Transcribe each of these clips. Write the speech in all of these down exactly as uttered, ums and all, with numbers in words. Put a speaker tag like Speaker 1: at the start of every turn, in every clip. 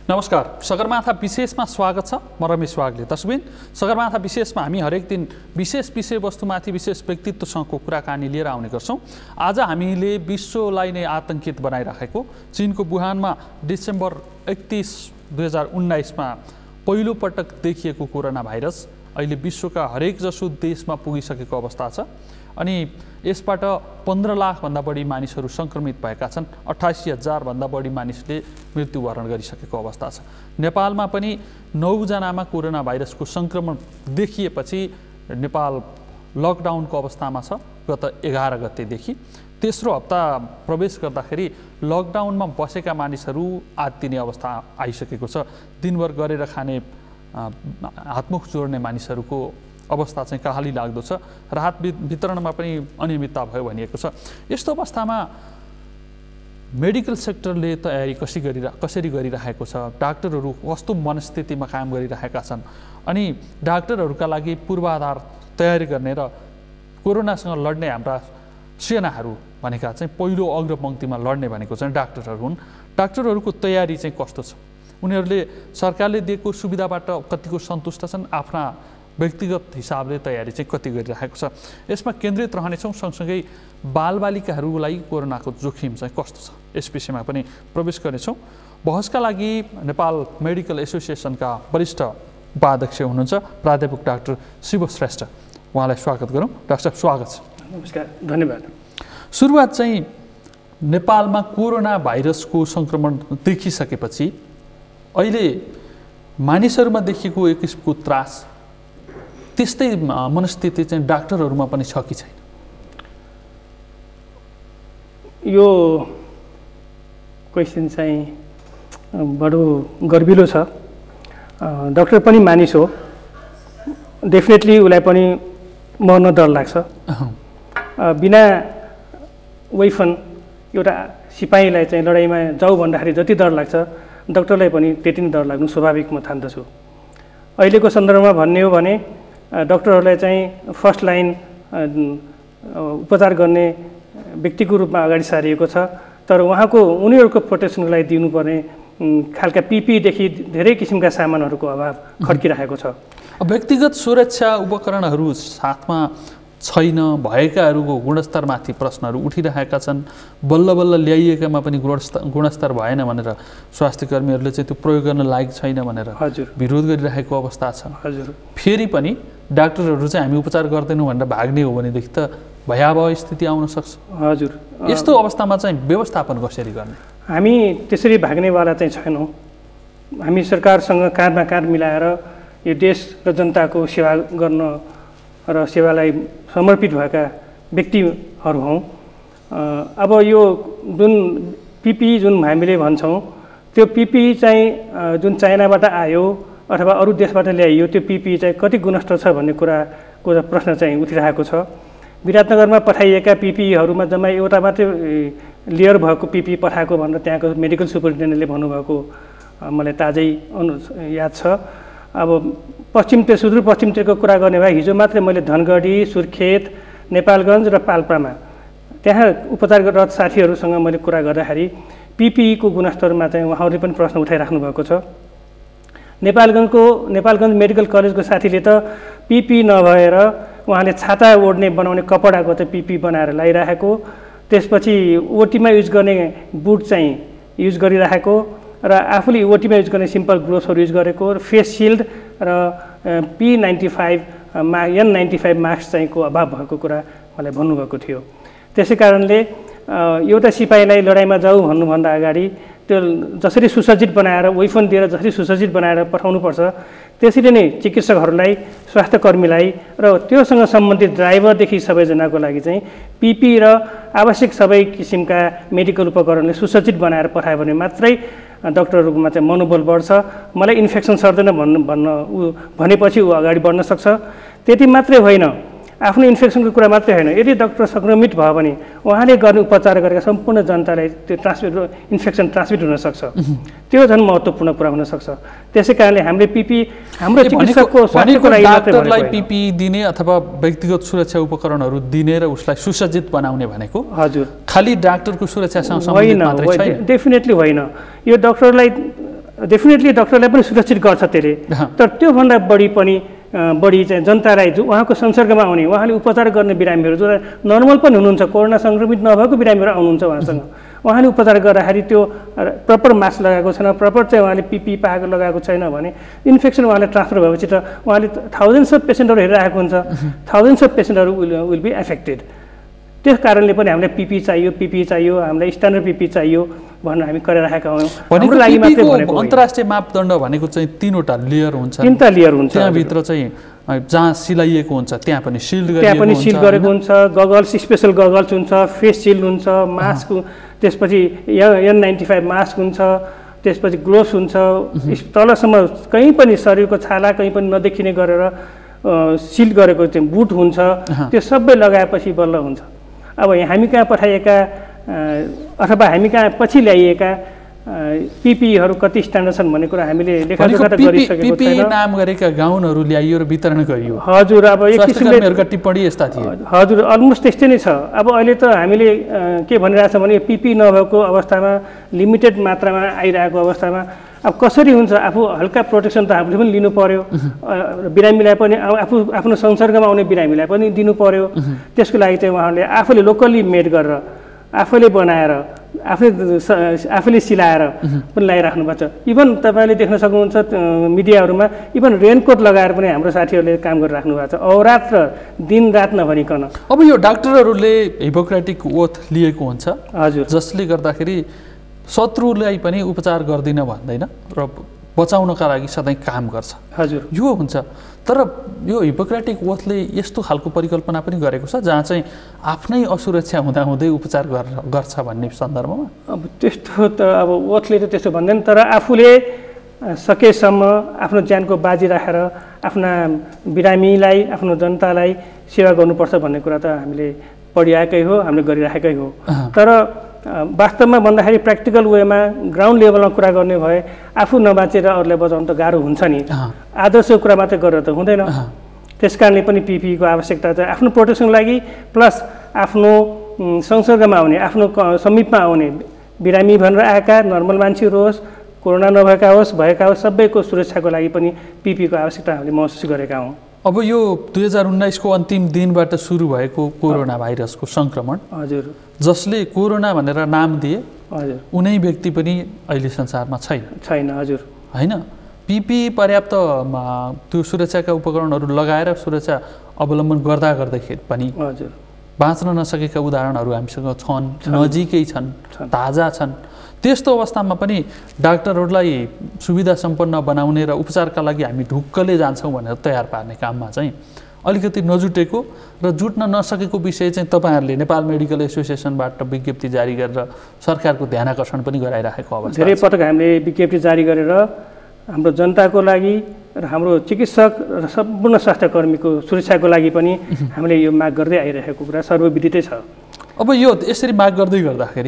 Speaker 1: नमस्कार, सगरमाथा विशेषमा स्वागत छ। म रमेश वाग्ले तस्बिन। सगरमाथा विशेषमा हामी हरेक दिन विशेष विषयवस्तुमाथि विशेष व्यक्तित्वसँगको कुराकानी लिएर आउने गर्छौँ। आज हामीले विश्वलाई नै आतंकित बनाइराखेको चीनको वुहानमा डिसेम्बर एकतीस दुई हजार उन्नाइसमा पहिलो पटक देखिएको कोरोना भाइरस अहिले विश्वका हरेक जसो देशमा पुगिसकेको अवस्था छ अनि यसबाट पन्ध्र लाखभन्दा बढी मानिसहरू सङ्क्रमित भएका छन्। अठासी हजारभन्दा बढी मानिसले मृत्युवरण गरिसकेको अवस्था छ। नेपालमा पनि नौजनामा कोरोना भाइरसको सङ्क्रमण देखिएपछि नेपाल लकडाउनको अवस्थामा छ गत एघार गतेदेखि। तेस्रो हप्ता प्रवेश गर्दाखेरि लकडाउनमा बसेका मानिसहरू आत्तिने अवस्था आइसकेको छ। दिनभर गरेर खाने हातमुख जोड्ने मानिसहरूको अवस्था चाहिँ कहाली लाग्दो छ। राहत वितरणमा पनि अनियमितता भयो भनिएको छ। यस्तो अवस्थामा मेडिकल सेक्टरले तयारी कसरी गरिरा कसरी गरिरहेको छ, डाक्टरहरू कस्तो मनस्थितिमा काम गरिरहेका छन् अनि डाक्टरहरूका लागि पूर्वाधार तयारी गर्ने र कोरोनासँग लड्ने हाम्रा सेनाहरू भनेका चाहिँ पहिलो अग्रपङ्क्तिमा लड्ने भनेको चाहिँ डाक्टरहरू हुन्। डाक्टरहरूको तयारी चाहिँ कस्तो छ, उनीहरूले सरकारले दिएको सुविधाबाट कतिको सन्तुष्ट छन्, आफ्ना व्यक्तिगत हिसाबले तयारी चाहिँ कति गरिरहेको छ, यसमा केन्द्रित रहनेछौँ। सँगसँगै बालबालिकाहरूलाई कोरोनाको जोखिम चाहिँ कस्तो छ यस विषयमा पनि प्रवेश गर्नेछौँ। बहसका लागि नेपाल मेडिकल एसोसिएसनका वरिष्ठ उपाध्यक्ष हुनुहुन्छ प्राध्यापक डाक्टर शिव श्रेष्ठ, उहाँलाई स्वागत गरौँ। डाक्टर साहब स्वागत छ।
Speaker 2: नमस्कार, धन्यवाद।
Speaker 1: सुरुवात चाहिँ नेपालमा कोरोना भाइरसको सङ्क्रमण देखिसकेपछि अहिले मानिसहरूमा देखिएको एक किसिमको त्रास, त्यस्तै मनस्थिति चाहिँ डाक्टरहरूमा पनि छ कि छैन?
Speaker 2: यो क्वेसन चाहिँ बडो गर्विलो छ। डाक्टर पनि मानिस हो, डेफिनेटली उसलाई पनि मर्न डर लाग्छ। बिना वेफन एउटा सिपाहीलाई चाहिँ लडाइँमा जाऊ भन्दाखेरि जति डर लाग्छ डाक्टरलाई पनि त्यति नै डर लाग्नु स्वाभाविक म ठान्दछु। अहिलेको सन्दर्भमा भन्ने हो भने डाक्टरहरूलाई चाहिँ फर्स्ट लाइन उपचार गर्ने व्यक्तिको रूपमा अगाडि सारिएको छ, तर उहाँको उनीहरूको प्रोटेक्सनको लागि दिनुपर्ने खालका पिपीदेखि धेरै किसिमका सामानहरूको अभाव खड्किरहेको छ।
Speaker 1: व्यक्तिगत सुरक्षा उपकरणहरू साथमा छैन, भएकाहरूको गुणस्तरमाथि प्रश्नहरू उठिरहेका छन्। बल्ल बल्ल ल्याइएकामा पनि गुणस्तर गुणस्तर भएन भनेर स्वास्थ्य कर्मीहरूले चाहिँ त्यो प्रयोग गर्न लायक छैन भनेर
Speaker 2: हजुर
Speaker 1: विरोध गरिरहेको अवस्था छ।
Speaker 2: हजुर
Speaker 1: फेरि पनि डाक्टरहरू चाहिँ हामी उपचार गर्दैनौँ भनेर भाग्ने हो भनेदेखि त भयावह स्थिति आउन सक्छ।
Speaker 2: हजुर
Speaker 1: यस्तो अवस्थामा चाहिँ व्यवस्थापन कसरी गर्ने?
Speaker 2: हामी त्यसरी भाग्नेवाला चाहिँ छैनौँ। हामी सरकारसँग काँधमा काँध मिलाएर यो देश र जनताको सेवा गर्न र सेवालाई समर्पित भएका व्यक्तिहरू हौँ। अब यो जुन पिपी जुन हामीले भन्छौँ त्यो पिपी चाहिँ जुन चाइनाबाट आयो अथवा अरू देशबाट ल्याइयो त्यो पिपी चाहिँ कति गुणस्तर छ भन्ने कुराको प्रश्न चाहिँ उठिरहेको छ। विराटनगरमा पठाइएका पिपीहरूमा जम्मा एउटा मात्रै लेयर भएको पिपी पठाएको भनेर त्यहाँको मेडिकल सुपरिन्टेन्डेन्टले भन्नुभएको मलाई ताजै अनु याद छ। अब पश्चिमतिर सुदूरपश्चिमतिरको कुरा गर्ने भए हिजो मात्रै मैले धनगढी, सुर्खेत, नेपालगञ्ज र पाल्पामा त्यहाँ उपचाररत साथीहरूसँग मैले कुरा गर्दाखेरि पिपीईको गुणस्तरमा चाहिँ उहाँहरूले पनि प्रश्न उठाइराख्नु भएको छ। नेपालगञ्जको नेपालगञ्ज मेडिकल कलेजको साथीले त पिपी नभएर उहाँले छाता ओढ्ने बनाउने कपडाको चाहिँ पिपी बनाएर लगाइराखेको, त्यसपछि ओटीमा युज गर्ने बुट चाहिँ युज गरिराखेको र आफूले ओटीमा युज गर्ने सिम्पल ग्लोभ्सहरू युज गरेको, फेस सिल्ड र पी नाइन्टी फाइभ मा एन नाइन्टी फाइभ मास्क चाहिँ को अभाव भएको कुरा मलाई भन्नुभएको थियो। त्यसै कारणले एउटा सिपाहीलाई लडाइँमा जाऊ भन्नुभन्दा अगाडि त्यो जसरी सुसज्जित बनाएर वेफन दिएर जसरी सुसज्जित बनाएर पठाउनुपर्छ त्यसरी नै चिकित्सकहरूलाई, स्वास्थ्य कर्मीलाई र त्योसँग सम्बन्धित ड्राइभरदेखि सबैजनाको लागि चाहिँ पिपी र आवश्यक सबै किसिमका मेडिकल उपकरणले सुसज्जित बनाएर पठायो भने मात्रै डाक्टरहरूमा चाहिँ मनोबल बढ्छ। मलाई इन्फेक्सन सर्दैन भन्नु भन्न ऊ भनेपछि ऊ अगाडि बढ्न सक्छ। त्यति मात्रै होइन, आफ्नो इन्फेक्सनको कुरा मात्रै होइन, यदि डाक्टर सङ्क्रमित भयो भने उहाँले गर्ने उपचार गरेका सम्पूर्ण जनतालाई त्यो ट्रान्समिट इन्फेक्सन ट्रान्समिट हुनसक्छ। त्यो झन् महत्त्वपूर्ण कुरा हुनसक्छ। त्यसै कारणले हामीले पिपी हाम्रो चिकित्सकको स्वास्थ्यको लागि
Speaker 1: डाक्टरलाई पिपी दिने अथवा व्यक्तिगत सुरक्षा उपकरणहरू दिने र उसलाई सुसज्जित बनाउने भनेको
Speaker 2: हजुर
Speaker 1: खालि डाक्टरको सुरक्षासँग सम्बन्धित मात्रै छैन?
Speaker 2: डेफिनेटली होइन। यो डाक्टरलाई डेफिनेटली डक्टरलाई पनि सुरक्षित गर्छ त्यसले, तर त्योभन्दा बढी पनि बढी चाहिँ जनतालाई जो उहाँको संसर्गमा आउने, उहाँले उपचार गर्ने बिरामीहरू जो नर्मल पनि हुनुहुन्छ, कोरोना सङ्क्रमित नभएको बिरामीहरू आउनुहुन्छ उहाँसँग, उहाँले उपचार गर्दाखेरि त्यो प्रपर मास्क लगाएको छैन, प्रपर चाहिँ उहाँले पिपी पाएको लगाएको छैन भने इन्फेक्सन उहाँले ट्रान्सफर भएपछि त उहाँले थाउजन्ड्स अफ पेसेन्टहरू हेरिरहेको हुन्छ, थाउजन्ड्स अफ पेसेन्टहरू विल विल बी एफेक्टेड। त्यस कारणले पनि हामीलाई पिपी चाहियो, पिपी चाहियो, हामीलाई स्ट्यान्डर्ड पिपी चाहियो भनेर हामी गरिरहेका हौँ।
Speaker 1: हाम्रो लागि मात्रै भनेको अन्तर्राष्ट्रिय मापदण्ड भनेको चाहिँ तीनवटा लेयर हुन्छ,
Speaker 2: तीनटा लेयर हुन्छ,
Speaker 1: त्यहाँभित्र चाहिँ जहाँ सिलाइएको हुन्छ त्यहाँ पनि सिल्ड गरिएको हुन्छ,
Speaker 2: त्यहाँ पनि सिल्ड गरेको हुन्छ, गगल्स स्पेसल गगल्स हुन्छ, फेस सिल्ड हुन्छ, मास्क, त्यसपछि एन नाइन्टी फाइभ मास्क हुन्छ, त्यसपछि ग्लोभ्स हुन्छ, तलसम्म कहीँ पनि शरीरको छाला कहीँ पनि नदेखिने गरेर सिल्ड गरेको चाहिँ बुट हुन्छ, त्यो सबै लगाएपछि बल्ल हुन्छ। अब हामी कहाँ पठाइएका अथवा हामी कहाँ पछि ल्याइएका पिपीहरू कति स्ट्यान्डर्ड छन् भन्ने कुरा हामीले लेखाजोखा त गरिसकेको छैन।
Speaker 1: नाम गरेका गाउनहरू ल्याइयो र वितरण गरियो।
Speaker 2: हजुर, अब एक
Speaker 1: किसिमले टिप्पणी यस्ता थिए।
Speaker 2: हजुर, अलमोस्ट त्यस्तै नै छ। अब अहिले त हामीले के भनिरहेछ भने पिपी नभएको अवस्थामा, लिमिटेड मात्रामा आइरहेको अवस्थामा अब कसरी हुन्छ, आफू हल्का प्रोटेक्सन त आफूले पनि लिनु पर्यो, बिरामीलाई पनि आफू आफ्नो संसर्गमा आउने बिरामीलाई पनि दिनु पर्यो। त्यसको लागि चाहिँ उहाँहरूले आफूले लोकल्ली मेड गरेर, आफैले बनाएर, आफै आफैले सिलाएर पनि लगाइराख्नु भएको छ। इभन तपाईँले देख्न सक्नुहुन्छ मिडियाहरूमा इभन रेनकोट लगाएर पनि हाम्रो साथीहरूले काम गरिराख्नु भएको छ, अहोरात्र दिन रात नभनिकन।
Speaker 1: अब यो डाक्टरहरूले हिपोक्रेटिक ओथ लिएको हुन्छ,
Speaker 2: हजुर,
Speaker 1: जसले गर्दाखेरि शत्रुलाई पनि उपचार गर्दिन भन्दैन र बचाउनका लागि सधैँ काम गर्छ।
Speaker 2: हजुर,
Speaker 1: यो हुन्छ। तर यो हिपोक्रेटिक ओथले यस्तो खालको परिकल्पना पनि गरेको छ जहाँ चाहिँ आफ्नै असुरक्षा हुँदाहुँदै उपचार गर्छ भन्ने सन्दर्भमा।
Speaker 2: अब त्यस्तो त अब ओथले त त्यस्तो भन्दैन, तर आफूले सकेसम्म आफ्नो ज्यानको बाजी राखेर आफ्ना बिरामीलाई, आफ्नो जनतालाई सेवा गर्नुपर्छ भन्ने कुरा त हामीले पढिआएकै हो, हामीले गरिराखेकै हो। तर वास्तवमा भन्दाखेरि प्र्याक्टिकल वेमा ग्राउन्ड लेभलमा कुरा गर्ने भए आफू नबाँचेर अरूलाई बचाउनु त गाह्रो हुन्छ नि। आदर्श कुरा मात्रै गरेर त हुँदैन। त्यस कारणले पनि पिपीको आवश्यकता चाहिँ आफ्नो प्रोटेक्सनको लागि प्लस आफ्नो संसर्गमा आउने, आफ्नो समीपमा आउने बिरामी भनेर आएका नर्मल मान्छेहरू होस्, कोरोना नभएका होस्, भएका होस्, सबैको सुरक्षाको लागि पनि पिपीको आवश्यकता हामीले महसुस गरेका हौँ।
Speaker 1: अब यो दुई हजार उन्नाइसको अन्तिम दिनबाट सुरु भएको कोरोना भाइरसको सङ्क्रमण,
Speaker 2: हजुर,
Speaker 1: जसले कोरोना भनेर नाम दिए,
Speaker 2: हजुर,
Speaker 1: उनै व्यक्ति पनि अहिले संसारमा छैन
Speaker 2: छैन हजुर,
Speaker 1: होइन। पिपी पर्याप्त त्यो सुरक्षाका उपकरणहरू लगाएर सुरक्षा अवलम्बन गर्दा गर्दाखेरि पनि
Speaker 2: हजुर
Speaker 1: बाँच्न नसकेका उदाहरणहरू हामीसँग छन्, नजिकै छन्, ताजा छन्। त्यस्तो अवस्थामा पनि डाक्टरहरूलाई सुविधा सम्पन्न बनाउने र उपचारका लागि हामी ढुक्कले जान्छौँ भनेर तयार पार्ने काममा चाहिँ अलिकति नजुटेको र जुट्न नसकेको विषय चाहिँ तपाईँहरूले नेपाल मेडिकल एसोसिएसनबाट विज्ञप्ति जारी गरेर सरकारको ध्यानाकर्षण पनि गराइराखेको अवस्था।
Speaker 2: धेरै पटक हामीले विज्ञप्ति जारी गरेर हाम्रो जनताको लागि र हाम्रो चिकित्सक र सम्पूर्ण स्वास्थ्यकर्मीको सुरक्षाको लागि पनि हामीले यो माग गर्दै आइरहेको कुरा सर्वविदितै छ।
Speaker 1: अब यो यसरी माग गर्दै गर्दाखेरि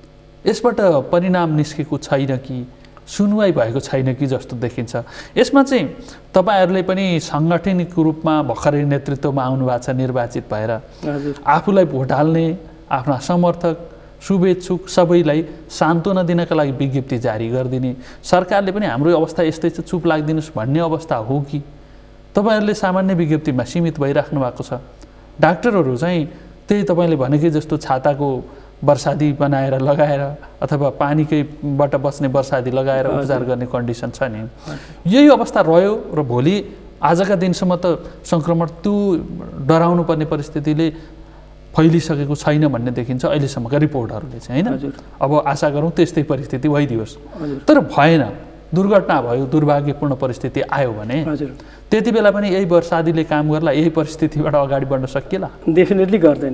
Speaker 1: यसबाट परिणाम निस्केको छैन कि सुनवाई भएको छैन कि जस्तो देखिन्छ। यसमा चाहिँ तपाईँहरूले पनि साङ्गठनिक रूपमा भर्खरै नेतृत्वमा आउनु भएको छ निर्वाचित भएर, आफूलाई भोट हाल्ने आफ्ना समर्थक शुभेच्छुक सबैलाई सान्त्वना दिनका लागि विज्ञप्ति जारी गरिदिने, सरकारले पनि हाम्रो अवस्था यस्तै छ चुप लाग्दिनुहोस् भन्ने अवस्था हो कि तपाईँहरूले सामान्य विज्ञप्तिमा सीमित भइराख्नु भएको छ? डाक्टरहरू चाहिँ त्यही तपाईँले भनेकै जस्तो छाताको वर्षादी बनाएर लगाएर अथवा पानीकैबाट बस्ने वर्षादी लगाएर उपचार गर्ने कन्डिसन छ नि, यही अवस्था रह्यो र भोलि आजका दिनसम्म त सङ्क्रमण त्यो डराउनु पर्ने परिस्थितिले फैलिसकेको छैन भन्ने देखिन्छ अहिलेसम्मका रिपोर्टहरूले चाहिँ, होइन? अब आशा गरौँ त्यस्तै परिस्थिति भइदियोस्। तर भएन, दुर्घटना भयो, दुर्भाग्यपूर्ण परिस्थिति आयो भने त्यति बेला पनि यही वर्षादीले काम गर्ला, यही परिस्थितिबाट अगाडि बढ्न सकिएला?
Speaker 2: डेफिनेटली गर्दैन।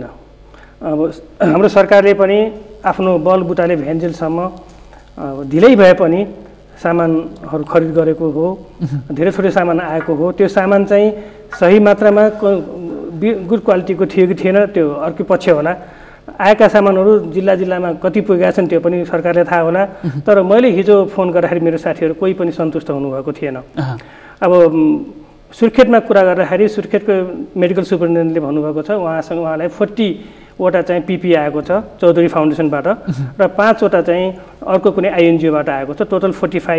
Speaker 2: अब हाम्रो सरकारले पनि आफ्नो बलबुताले भ्यान्जेलसम्म ढिलै भए पनि सामानहरू खरिद गरेको हो, धेरै थोरै सामान आएको हो। त्यो सामान चाहिँ सही मात्रामा गुड क्वालिटीको थियो कि थिएन त्यो अर्को पक्ष होला। आएका सामानहरू जिल्ला जिल्लामा कति पुगेका छन् त्यो पनि सरकारले थाहा होला। तर मैले हिजो फोन गर्दाखेरि मेरो साथीहरू कोही पनि सन्तुष्ट हुनुभएको थिएन। अब सुर्खेतमा कुरा गर्दाखेरि सुर्खेतको मेडिकल सुपरिन्टेन्डेन्टले भन्नुभएको छ उहाँसँग उहाँलाई फोर्टी वटा चाहिँ पिपी आएको छ चौधरी फाउन्डेसनबाट र पाँचवटा चाहिँ अर्को कुनै आइएनजिओबाट आएको छ। टोटल फोर्टी फाइभ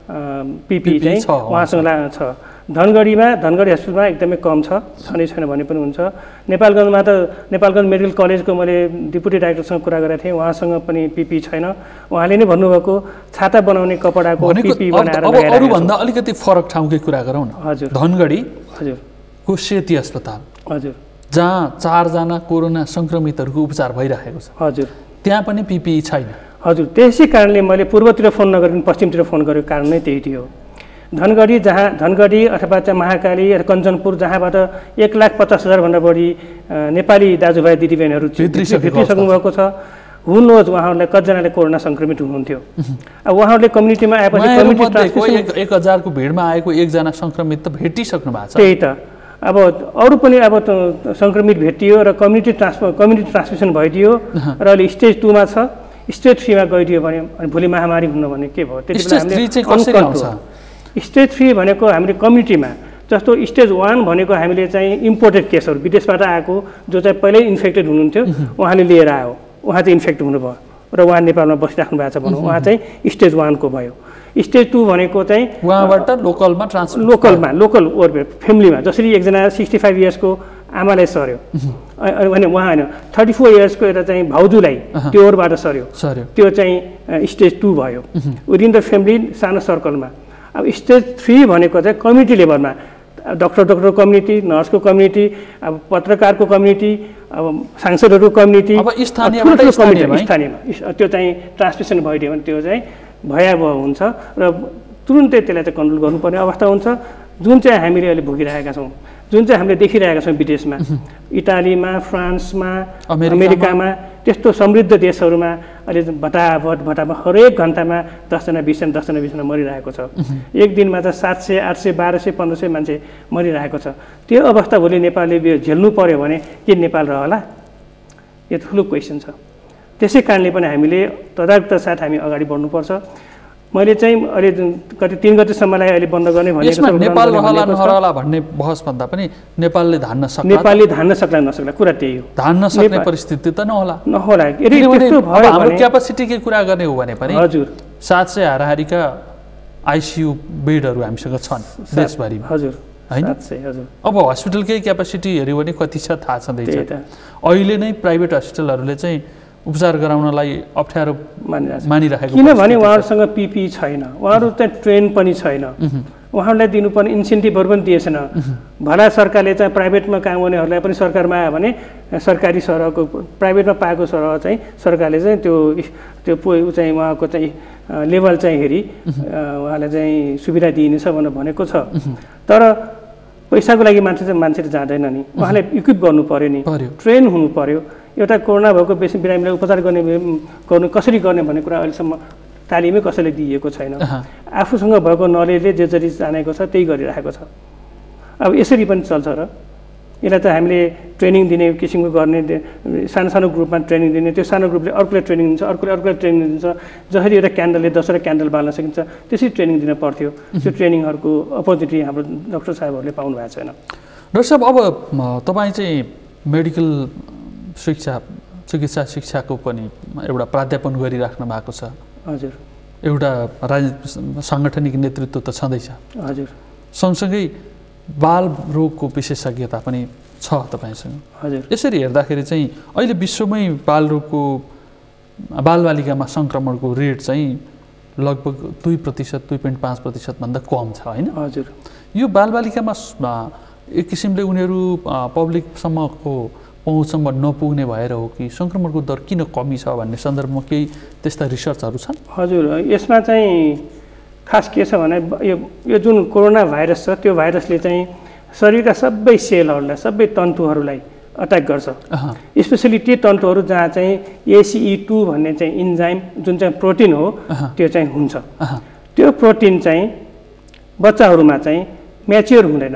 Speaker 2: पिपी चाहिँ उहाँसँग ला छ। धनगढीमा धनगढी हस्पिटलमा एकदमै कम छ, छनै छैन भने पनि हुन्छ। नेपालगञ्जमा त नेपालगञ्ज मेडिकल कलेजको मैले डिप्युटी डाइरेक्टरसँग कुरा गरेको थिएँ, उहाँसँग पनि पिपी छैन। उहाँले नै भन्नुभएको छाता बनाउने कपडाको पिपी बनाएर लगाइरहेको छ।
Speaker 1: अरूभन्दा अलिकति फरक ठाउँकै कुरा गरौँ न।
Speaker 2: हजुर।
Speaker 1: धनगढी
Speaker 2: हजुर
Speaker 1: को सेती अस्पताल,
Speaker 2: हजुर,
Speaker 1: जहाँ चारजना कोरोना सङ्क्रमितहरूको उपचार भइरहेको छ,
Speaker 2: हजुर,
Speaker 1: त्यहाँ पनि पिपिई छैन।
Speaker 2: हजुर, त्यसै कारणले मैले पूर्वतिर फोन नगरिकन पश्चिमतिर फोन गरेको कारण नै त्यही थियो। धनगढी जहाँ धनगढी अथवा चाहिँ महाकाली अथवा कञ्चनपुर जहाँबाट एक लाख पचास हजारभन्दा बढी नेपाली दाजुभाइ दिदीबहिनीहरू भित्रिसक्नु भएको छ। हुनुहोस् उहाँहरूलाई कतिजनाले कोरोना सङ्क्रमित हुनुहुन्थ्यो। अब उहाँहरूले कम्युनिटीमा आएपछि कम्युनिटी ट्रान्समिसन
Speaker 1: एक हजारको भिडमा आएको एकजना सङ्क्रमित त भेटिसक्नु भएको छ।
Speaker 2: त्यही त अब अरू पनि अब सङ्क्रमित भेटियो र कम्युनिटी ट्रान्स कम्युनिटी ट्रान्समिसन भइदियो र अहिले स्टेज टूमा छ, स्टेज थ्रीमा गइदियो भने अनि भोलि महामारी हुन भने के भयो? त्यति बेला हामीले स्टेज थ्री भनेको हामीले कम्युनिटीमा, जस्तो स्टेज वान भनेको हामीले चाहिँ इम्पोर्टेड केसहरू विदेशबाट आएको जो चाहिँ पहिल्यै इन्फेक्टेड हुनुहुन्थ्यो, उहाँले लिएर आयो, उहाँ चाहिँ इन्फेक्ट हुनुभयो र उहाँ नेपालमा बसिराख्नु भएको छ भनौँ, उहाँ चाहिँ स्टेज वानको भयो। स्टेज टू भनेको चाहिँ
Speaker 1: उहाँबाट लोकलमा ट्रान्स
Speaker 2: लोकलमा लोकल ओर फ्यामिलीमा, जसरी एकजना सिक्सटी फाइभ इयर्सको आमालाई सर्यो भने उहाँ होइन थर्टी फोर इयर्सको एउटा चाहिँ भाउजूलाई त्यो ओरबाट सर्यो, त्यो चाहिँ स्टेज टू भयो। विदिन द फ्यामिली सानो सर्कलमा। अब स्टेज थ्री भनेको चाहिँ कम्युनिटी लेभलमा, डक्टर डक्टर कम्युनिटी, नर्सको कम्युनिटी, अब पत्रकारको कम्युनिटी, अब सांसदहरूको कम्युनिटी, स्थानीयमा त्यो चाहिँ ट्रान्समिसन भइदियो भने त्यो चाहिँ भयावह हुन्छ र तुरुन्तै त्यसलाई चाहिँ कन्ट्रोल गर्नुपर्ने अवस्था हुन्छ, जुन चाहिँ हामीले अहिले भोगिरहेका छौँ, जुन चाहिँ हामीले देखिरहेका छौँ विदेशमा, इटालीमा, फ्रान्समा, अमेरिकामा, त्यस्तो समृद्ध देशहरूमा अहिले भटाभट भटामा हरेक घन्टामा दसजना बिसजना दसजना बिसजना मरिरहेको छ। एक दिनमा त सात सय आठ सय बाह्र सय पन्ध्र सय मान्छे मरिरहेको छ। त्यो अवस्था भोलि नेपालले झेल्नु पर्यो भने के नेपाल रहला? यो ठुलो क्वेसन छ। त्यसै कारणले पनि हामीले तदारुकता साथ हामी अगाडि बढ्नुपर्छ। मैले चाहिँ अहिले कति तिन गतेसम्मलाई अहिले बन्द गर्ने भनेको
Speaker 1: नेपाल रहला नरहला भन्ने बहस भन्दा पनि नेपालले धान्न सक्ला,
Speaker 2: नेपालले धान्न सक्ला नसक्ला कुरा त्यही हो।
Speaker 1: धान्न सक्ने परिस्थिति त नहोला
Speaker 2: नहोला यदि त्यस्तो भयो
Speaker 1: हाम्रो क्यापासिटीकै कुरा गर्ने हो भने पनि
Speaker 2: हजुर
Speaker 1: सात सय हाराहारीका आइसियु बेडहरू हामीसँग छन् देशभरिमा।
Speaker 2: हजुर
Speaker 1: हैन
Speaker 2: हजुर।
Speaker 1: अब हस्पिटलकै क्यापासिटी हेऱ्यो भने कति छ थाहा छँदैछ। अहिले नै प्राइभेट हस्पिटलहरूले चाहिँ उपचार गराउनलाई अप्ठ्यारो मानिरहेको,
Speaker 2: किनभने उहाँहरूसँग पिपी छैन, उहाँहरू चाहिँ ट्रेन पनि छैन, उहाँहरूलाई दिनुपर्ने इन्सेन्टिभहरू पनि दिएछन्। भला सरकारले चाहिँ प्राइभेटमा काम गर्नेहरूलाई पनि सरकारमा आयो भने सरकारी सरहको प्राइभेटमा पाएको सरह चाहिँ सरकारले चाहिँ त्यो त्यो चाहिँ उहाँको चाहिँ लेभल चाहिँ हेरी उहाँलाई चाहिँ सुविधा दिइनेछ भनेर भनेको छ। तर पैसाको लागि मान्छे चाहिँ मान्छेले जाँदैन नि, उहाँलाई इक्विप गर्नु पर्यो नि, ट्रेन हुनु पर्यो। एउटा कोरोना भएको बेसी बिरामीलाई उपचार गर्ने गर्नु कसरी गर्ने भन्ने कुरा अहिलेसम्म तालिमै कसैले दिएको छैन। आफूसँग भएको नलेजले जे जति जानेको छ त्यही गरिरहेको छ। अब यसरी पनि चल्छ र यसलाई त हामीले ट्रेनिङ दिने किसिमको गर्ने, सानो सानो ग्रुपमा ट्रेनिङ दिने, त्यो सानो ग्रुपले अर्कोलाई ट्रेनिङ दिन्छ, अर्कोले अर्कोलाई ट्रेनिङ दिन्छ। जसरी एउटा क्यान्डलले दसवटा क्यान्डल बाल्न सकिन्छ त्यसरी ट्रेनिङ दिन पर्थ्यो। त्यो ट्रेनिङहरूको अपर्च्युनिटी हाम्रो डाक्टर साहबहरूले पाउनु भएको छैन।
Speaker 1: डाक्टर साहब, अब तपाईँ चाहिँ मेडिकल शिक्षा चिकित्सा शिक्षाको पनि एउटा प्राध्यापन गरिराख्नु भएको छ।
Speaker 2: हजुर।
Speaker 1: एउटा राज साङ्गठनिक नेतृत्व त छँदैछ।
Speaker 2: हजुर।
Speaker 1: सँगसँगै बाल रोगको विशेषज्ञता पनि छ तपाईँसँग।
Speaker 2: हजुर।
Speaker 1: यसरी हेर्दाखेरि चाहिँ अहिले विश्वमै बाल रोगको बालबालिकामा सङ्क्रमणको रेट चाहिँ लगभग दुई प्रतिशत दुई पोइन्ट पाँच प्रतिशतभन्दा कम छ होइन?
Speaker 2: हजुर।
Speaker 1: यो बालबालिकामा एक किसिमले उनीहरू पब्लिकसम्मको पहुँचसम्म नपुग्ने भएर हो कि सङ्क्रमणको दर किन कमी छ भन्ने सन्दर्भमा केही त्यस्ता रिसर्चहरू छन्?
Speaker 2: हजुर, यसमा चाहिँ खास के छ भने यो यो जुन कोरोना भाइरस छ त्यो भाइरसले चाहिँ शरीरका सबै सेलहरूलाई सबै तन्तुहरूलाई अट्याक गर्छ। स्पेसली त्यो तन्तुहरू जहाँ चाहिँ एसिई टू भन्ने चाहिँ इन्जाइम जुन चाहिँ प्रोटिन हो त्यो चाहिँ हुन्छ। त्यो प्रोटिन चाहिँ बच्चाहरूमा चाहिँ म्याच्योर हुँदैन,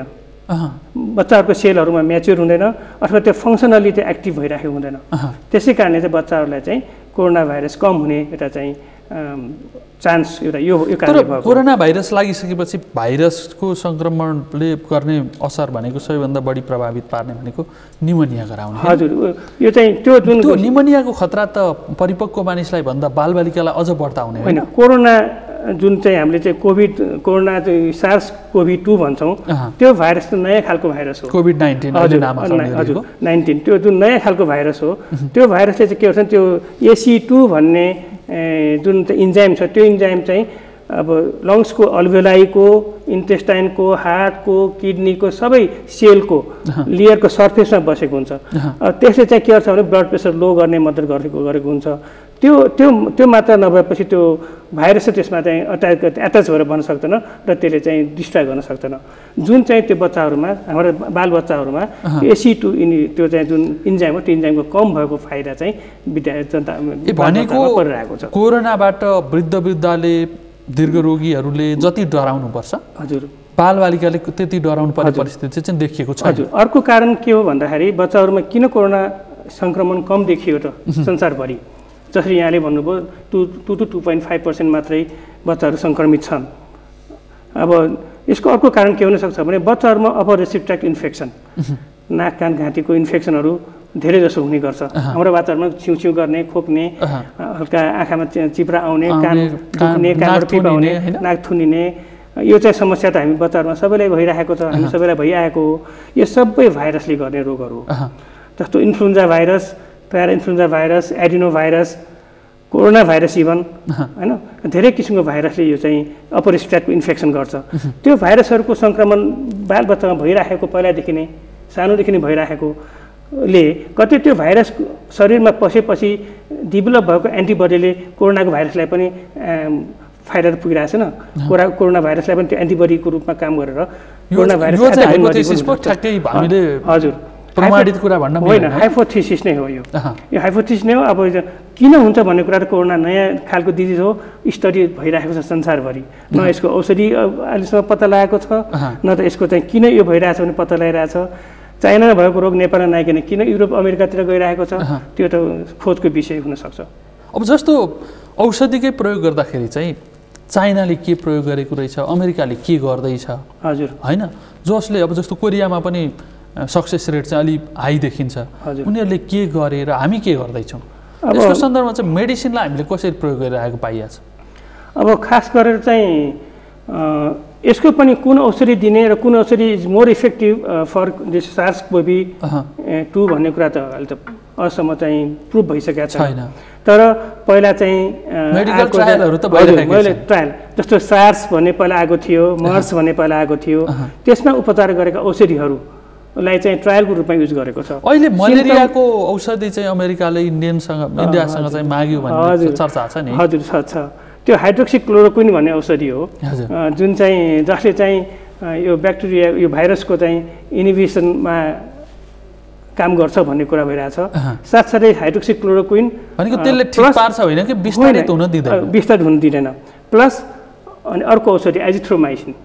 Speaker 2: बच्चाहरूको सेलहरूमा म्याच्योर हुँदैन अथवा त्यो फङ्सनली चाहिँ एक्टिभ भइरहेको हुँदैन। त्यसै कारणले चाहिँ बच्चाहरूलाई चाहिँ कोरोना भाइरस कम हुने एउटा चाहिँ चान्स एउटा यो यो
Speaker 1: तर कोरोना भाइरस लागिसकेपछि भाइरसको सङ्क्रमणले गर्ने असर भनेको सबैभन्दा बढी प्रभावित पार्ने भनेको निमोनिया गराउने।
Speaker 2: हजुर, यो चाहिँ त्यो जुन
Speaker 1: त्यो निमोनियाको खतरा त परिपक्व मानिसलाई भन्दा बालबालिकालाई अझ बढ्ता हुने
Speaker 2: होइन। कोरोना जुन चाहिँ हामीले चाहिँ कोभिड कोरोना चाहिँ सार्स कोभी टू भन्छौँ, त्यो भाइरस त नयाँ खालको भाइरस हो।
Speaker 1: कोभिड नाइन्टिन
Speaker 2: हजुर हजुर नाइन्टिन त्यो जुन नयाँ खालको भाइरस हो, त्यो भाइरसले चाहिँ के भन्छ त्यो एसी टू भन्ने जुन चाहिँ इन्जाइम छ, त्यो इन्जाइम चाहिँ अब लङ्सको अल्भेलाईको इन्टेस्टाइनको हार्टको किडनीको सबै सेलको लेयरको सर्फेसमा बसेको हुन्छ। त्यसले चाहिँ के गर्छ भने ब्लड प्रेसर लो गर्ने मद्दत गरेको गरेको हुन्छ। त्यो त्यो त्यो मात्र नभएपछि त्यो भाइरस त्यसमा चाहिँ अट्याच एट्याच भएर बन्न सक्दैन र त्यसले चाहिँ डिस्ट्रोय गर्न सक्दैन। जुन चाहिँ त्यो बच्चाहरूमा हाम्रो बालबच्चाहरूमा एसी टू इनि त्यो चाहिँ जुन इन्जाइम हो, त्यो इन्जाइमको कम भएको फाइदा चाहिँ विद्यार्थी जनता
Speaker 1: भनेको
Speaker 2: परिरहेको छ।
Speaker 1: कोरोनाबाट वृद्ध वृद्धाले दीर्घरोगीहरूले जति डराउनुपर्छ, हजुर, बालबालिकाले त्यति डराउनु पर्ने परिस्थिति चाहिँ देखिएको छ।
Speaker 2: हजुर, अर्को कारण के हो भन्दाखेरि बच्चाहरूमा किन कोरोना सङ्क्रमण कम देखियो त संसारभरि? जसरी यहाँले भन्नुभयो two two two two point five percent मात्रै बच्चाहरू सङ्क्रमित छन्। अब यसको अर्को कारण के हुनसक्छ भने बच्चाहरूमा अपर रेस्पिरेटरी ट्र्याक्ट इन्फेक्सन, नाक कान घाँटीको इन्फेक्सनहरू धेरै जसो हुने गर्छ। हाम्रो बच्चाहरूमा छिउ छिउ गर्ने, खोक्ने, हल्का आँखामा चिप्रा आउने, कान दुख्ने, कानबाट पिप आउने, नाक थुनिने, यो चाहिँ समस्या त हामी बच्चाहरूमा सबैलाई भइरहेको छ, हामी सबैलाई भइआएको हो। यो सबै भाइरसले गर्ने रोगहरू हो, जस्तो influenza virus, para influenza virus, adeno virus, corona virus even, होइन, धेरै किसिमको भाइरसले यो चाहिँ अपर रेस्पिरेटरी इन्फेक्सन गर्छ। त्यो भाइरसहरूको सङ्क्रमण बालबच्चामा भइराखेको पहिलादेखि नै सानोदेखि नै भइराखेकोले कतै त्यो भाइरस शरीरमा पसेपछि डेभलप भएको एन्टिबडीले कोरोनाको भाइरसलाई पनि फाइदा त पुगिरहेको छैन। कोरा कोरोना भाइरसलाई पनि त्यो एन्टिबडीको रूपमा काम गरेर कोरोना भाइरस हजुर
Speaker 1: प्रमाणित कुरा भन्न
Speaker 2: होइन, हाइपोथेसिस नै हो यो यो हाइपोथेसिस नै हो। अब किन हुन्छ भन्ने कुरा त कोरोना नयाँ खालको डिजिज हो, स्टडी भइरहेको छ संसारभरि। न यसको औषधि अहिलेसम्म पत्ता लगाएको छ, न त यसको चाहिँ किन यो भइरहेछ भने पत्ता लगाइरहेछ। चाइनामा भएको रोग नेपालमा नआइकन किन युरोप अमेरिकातिर गइरहेको छ, त्यो त खोजको विषय हुनसक्छ।
Speaker 1: अब जस्तो औषधिकै प्रयोग गर्दाखेरि चाहिँ चाइनाले के प्रयोग गरेको रहेछ, अमेरिकाले के गर्दैछ,
Speaker 2: हजुर,
Speaker 1: होइन, जसले अब जस्तो कोरियामा पनि सक्सेस रेट चाहिँ अलि हाई देखिन्छ, उनीहरूले के गरे र हामी के गर्दैछौँ, यसको सन्दर्भमा चाहिँ मेडिसिनलाई हामीले कसरी प्रयोग गरिरहेको पाइएको छ?
Speaker 2: अब खास गरेर चाहिँ यसको पनि कुन औषधि दिने र कुन औषधि is more effective for this SARS CoV two भन्ने कुरा त अहिले त अहिलेसम्म चाहिँ प्रुभ भइसकेको छैन। तर पहिला चाहिँ
Speaker 1: मेडिकल ट्रायलहरू त भइरहेको छ।
Speaker 2: मैले ट्रायल जस्तो सार्स भन्ने पहिला आएको थियो, मर्स भन्ने पहिला आएको थियो, त्यसमा उपचार गरेका औषधिहरू लाई चाहिँ ट्रायलको रूपमा युज गरेको छ।
Speaker 1: अहिले मलेरियाको औषधि चाहिँ अमेरिकाले इन्डियनसँग इन्डियासँग चाहिँ माग्यो भन्ने चर्चा छ नि?
Speaker 2: हजुर छ छ। त्यो हाइड्रोक्सिक्लोरोक्विन भन्ने औषधि हो, जुन चाहिँ जसले चाहिँ यो ब्याक्टेरिया यो भाइरसको चाहिँ इनिभिसनमा काम गर्छ भन्ने कुरा भइरहेछ। साथसाथै हाइड्रोक्सिक्लोरोक्विन
Speaker 1: भनेको त्यसले ठिक पार्छ होइन कि विस्तारित हुन दिँदैन?
Speaker 2: विस्तारित हुन दिँदैन। प्लस अनि अर्को औषधि एजिथ्रोमाइसिन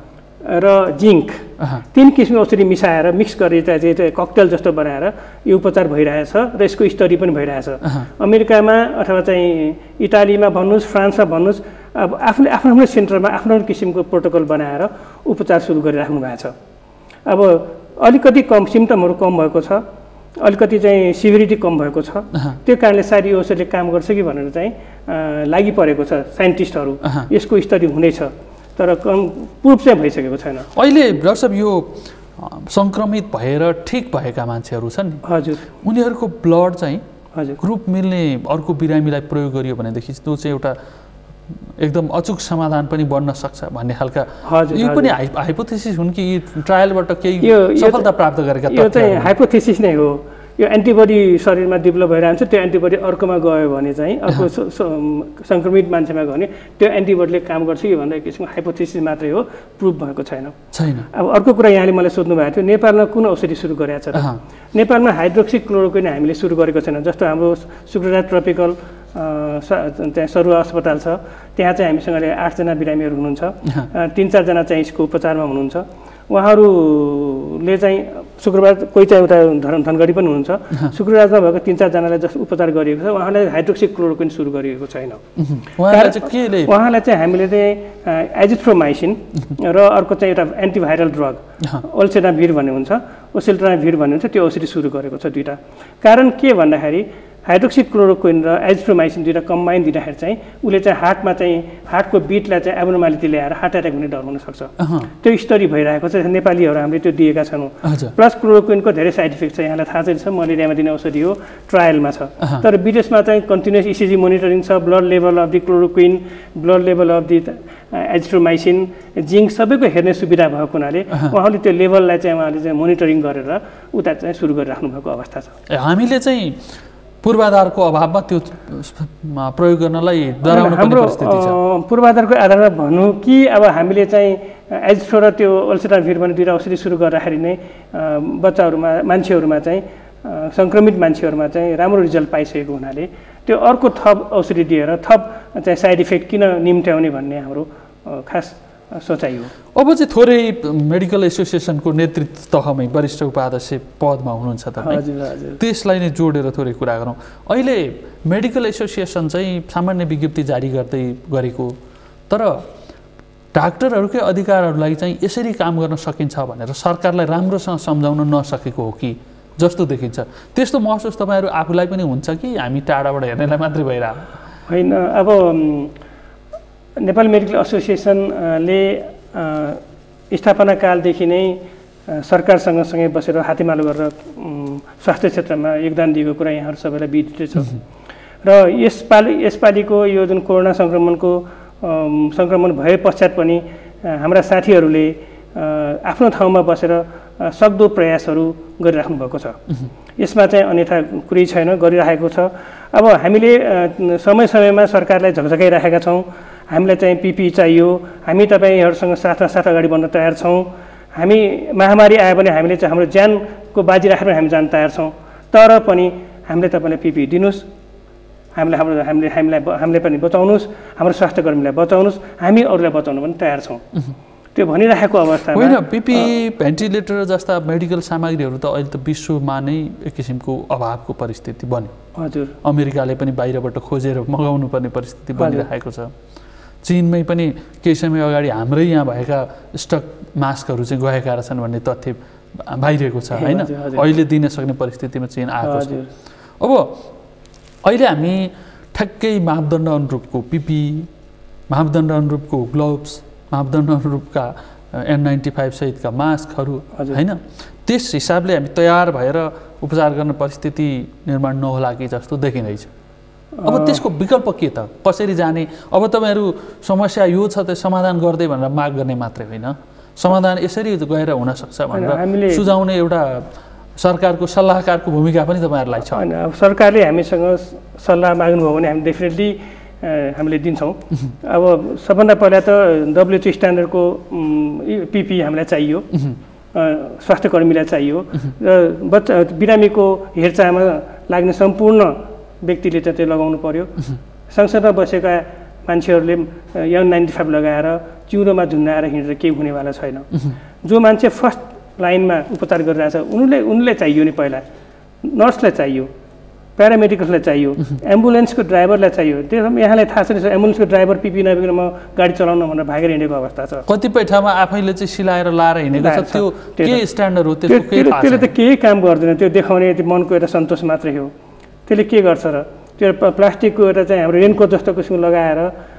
Speaker 2: र जिङ्क, तीन किसिमको औषधि मिसाएर मिक्स गरेर चाहिँ ककटेल जस्तो बनाएर यो उपचार भइरहेछ र यसको स्टडी पनि भइरहेछ। अमेरिकामा अथवा चाहिँ इटालीमा भन्नुहोस्, फ्रान्समा भन्नुहोस्, अब आफ्नो आफ्नो आफ्नो सेन्टरमा आफ्नो आफ्नो किसिमको प्रोटोकल बनाएर उपचार सुरु गरिराख्नु भएको छ। अब अलिकति कम सिम्टमहरू कम भएको छ, अलिकति चाहिँ सिभिरिटी कम भएको छ, त्यो कारणले सायद यो औषधिले काम गर्छ कि भनेर चाहिँ लागि परेको छ साइन्टिस्टहरू। यसको स्टडी हुँदैछ तर कम प्रुफ चाहिँ भइसकेको छैन।
Speaker 1: अहिले डाक्टर साहब यो सङ्क्रमित भएर ठिक भएका मान्छेहरू छन् नि,
Speaker 2: हजुर,
Speaker 1: उनीहरूको ब्लड चाहिँ
Speaker 2: हजुर
Speaker 1: ग्रुप मिल्ने अर्को बिरामीलाई प्रयोग गरियो भनेदेखि त्यो चाहिँ एउटा एकदम अचुक समाधान पनि बन्न सक्छ भन्ने खालका यो पनि हाइपोथेसिस हुन् कि ट्रायलबाट केही सफलता प्राप्त गरेका?
Speaker 2: यो चाहिँ हाइपोथेसिस नै हो। यो एन्टिबडी शरीरमा डेभलप भइरहन्छ, त्यो एन्टिबडी अर्कोमा गयो भने चाहिँ अर्को सङ्क्रमित मान्छेमा गयो भने त्यो एन्टिबडीले काम गर्छ कि भन्दा एक किसिमको हाइपोथेसिस मात्रै हो, प्रुफ भएको छैन
Speaker 1: छैन
Speaker 2: अब अर्को कुरा यहाँले मलाई सोध्नु भएको थियो, नेपालमा कुन औषधि सुरु गरेको छ? नेपालमा हाइड्रोक्सिक्लोरोक्विन हामीले सुरु गरेको छैन। जस्तो हाम्रो शुक्रराज ट्रपिकल त्यहाँ सरुवा अस्पताल छ, त्यहाँ चाहिँ हामीसँग अहिले आठजना बिरामीहरू हुनुहुन्छ, तिन चारजना चाहिँ यसको उपचारमा हुनुहुन्छ। उहाँहरूले चाहिँ शुक्रबार कोही चाहिँ उता धन धनगढी पनि हुनुहुन्छ शुक्रबारमा भएको तिन चारजनालाई जस्तो उपचार गरिएको छ उहाँलाई हाइड्रोक्सी क्लोरोक्विन सुरु गरिएको छैन उहाँलाई चाहिँ हामीले चाहिँ एजिथ्रोमाइसिन र अर्को चाहिँ एउटा एन्टिभाइरल ड्रग ओल्सेटाभिर भन्ने हुन्छ ओसेल्टाभिर भन्ने हुन्छ त्यो औषधि सुरु गरेको छ दुईवटा कारण के भन्दाखेरि हाइड्रोक्सी क्लोरोक्विन र एजिथ्रोमाइसिन दुईवटा कम्बाइन दिँदाखेरि चाहिँ उसले चाहिँ हार्टमा चाहिँ हार्टको बिटलाई चाहिँ एब्नोर्मालिटी ल्याएर हार्ट एट्याक हुने डर हुनसक्छ त्यो स्टडी भइरहेको छ नेपालीहरू हामीले त्यो दिएका छौँ प्लस क्लोरोक्विनको धेरै साइड इफेक्ट छ यहाँलाई थाहा चाहिँ छ मलेरियामा दिने औषधि हो ट्रायलमा छ तर विदेशमा चाहिँ कन्टिन्युस इसिजी मोनिटरिङ छ blood level of the chloroquine blood level of the azithromycin zinc सबैको हेर्ने सुविधा भएको हुनाले उहाँले त्यो लेभललाई चाहिँ उहाँले चाहिँ मोनिटरिङ गरेर उता चाहिँ सुरु गरिराख्नु भएको अवस्था छ
Speaker 1: हामीले चाहिँ पूर्वाधारको अभावमा त्यो प्रयोग गर्नलाई डराउनु पर्ने परिस्थिति छ
Speaker 2: पूर्वाधारको आधारमा भनौँ कि अब हामीले चाहिँ एजिथ्रो र त्यो ओल्सेटाभिर भन्ने दुईवटा औषधि सुरु गर्दाखेरि नै बच्चाहरूमा मान्छेहरूमा चाहिँ सङ्क्रमित मान्छेहरूमा चाहिँ राम्रो रिजल्ट पाइसकेको हुनाले त्यो अर्को थप औषधि दिएर थप चाहिँ साइड इफेक्ट किन निम्त्याउने भन्ने हाम्रो खास सोचाइ हो
Speaker 1: अब चाहिँ थोरै मेडिकल एसोसिएसनको नेतृत्व तहमै वरिष्ठ उपाध्यक्ष पदमा हुनुहुन्छ तपाईँ त्यसलाई नै जोडेर थोरै कुरा गरौँ अहिले मेडिकल एसोसिएसन चाहिँ सामान्य विज्ञप्ति जारी गर्दै गरेको तर डाक्टरहरूकै अधिकारहरूलाई चाहिँ यसरी काम गर्न सकिन्छ भनेर सरकारलाई राम्रोसँग सम्झाउन नसकेको हो कि जस्तो देखिन्छ त्यस्तो महसुस तपाईँहरू आफूलाई पनि हुन्छ कि हामी टाढाबाट हेर्नेलाई मात्रै भइरहेको
Speaker 2: होइन अब नेपाल मेडिकल एसोसिएसनले स्थापना कालदेखि नै सरकारसँग सँगै बसेर हातेमालो गरेर स्वास्थ्य क्षेत्रमा योगदान दिएको कुरा यहाँहरू सबैलाई विदित छ र यसपालि यसपालिको यो जुन कोरोना सङ्क्रमणको सङ्क्रमण भए पश्चात पनि हाम्रा साथीहरूले आफ्नो ठाउँमा बसेर सक्दो प्रयासहरू गरिराख्नु भएको छ यसमा चाहिँ अन्यथा कुरै छैन गरिरहेको छ अब हामीले समय समयमा सरकारलाई झकझकाइराखेका छौँ हामीलाई चाहिँ पिपी चाहियो हामी तपाईँहरूसँग साथमा साथ अगाडि बढ्न तयार छौँ हामी महामारी आयो भने हामीले चाहिँ हाम्रो ज्यानको बाजी राखेर हामी जान तयार छौँ तर पनि हामीले तपाईँलाई पिपी दिनुहोस् हामीलाई हाम्रो हामीले हामीलाई हामीले पनि बचाउनुहोस् हाम्रो स्वास्थ्यकर्मीलाई बचाउनुहोस् हामी अरूलाई बचाउन पनि तयार छौँ त्यो भनिरहेको अवस्थामा
Speaker 1: होइन पिपी भेन्टिलेटर जस्ता मेडिकल सामग्रीहरू त अहिले त विश्वमा नै एक किसिमको अभावको परिस्थिति बन्यो
Speaker 2: हजुर
Speaker 1: अमेरिकाले पनि बाहिरबाट खोजेर मगाउनु पर्ने परिस्थिति बनिरहेको छ चीनमै पनि केही समय अगाडि हाम्रै यहाँ भएका स्टक मास्कहरू चाहिँ गएका रहेछन् भन्ने तथ्य बाहिरिएको छ होइन अहिले दिन सक्ने परिस्थितिमा चीन आएको छ अब अहिले हामी ठ्याक्कै मापदण्ड अनुरूपको पिपी मापदण्ड अनुरूपको ग्लोभ्स मापदण्ड अनुरूपका एन नाइन्टी फाइभ सहितका मास्कहरू होइन त्यस हिसाबले हामी तयार भएर उपचार गर्ने परिस्थिति निर्माण नहोला कि जस्तो देखिँदैछ अब त्यसको विकल्प के त कसरी जाने अब तपाईँहरू समस्या यो छ त समाधान गर्दै भनेर माग गर्ने मात्रै होइन समाधान यसरी गएर हुनसक्छ भनेर सुझाउने एउटा सरकारको सल्लाहकारको भूमिका पनि तपाईँहरूलाई छ
Speaker 2: होइन अब सरकारले हामीसँग सल्लाह माग्नुभयो भने हामी डेफिनेटली हामीले दिन्छौँ अब सबभन्दा पहिला त डब्लुएचओ स्ट्यान्डर्डको पिपी हामीलाई चाहियो स्वास्थ्यकर्मीलाई चाहियो र बच्चा बिरामीको हेरचाहमा लाग्ने सम्पूर्ण व्यक्तिले चाहिँ त्यो लगाउनु पर्यो सँगसँगै बसेका मान्छेहरूले एन नाइन्टी फाइभ लगाएर चिउरोमा झुन्डाएर हिँडेर केही हुनेवाला छैन जो मान्छे फर्स्ट लाइनमा उपचार गरिरहेछ उनले उनले चाहियो नि पहिला नर्सलाई चाहियो प्यारामेडिकल्सलाई चाहियो एम्बुलेन्सको ड्राइभरलाई चाहियो त्यो यहाँलाई थाहा छ एम्बुलेन्सको ड्राइभर पिपी नबिकन म गाडी चलाउन भनेर भागेर हिँडेको अवस्था छ
Speaker 1: कतिपय ठाउँमा आफैले चाहिँ सिलाएर लाएर हिँडेको छ त्यो के स्ट्यान्डर्ड हो
Speaker 2: त्यसले त केही काम गर्दैन त्यो देखाउने मनको एउटा सन्तोष मात्रै हो त्यसले के गर्छ र त्यो प्लास्टिकको एउटा चाहिँ हाम्रो रेनकोट जस्तो किसिमको लगाएर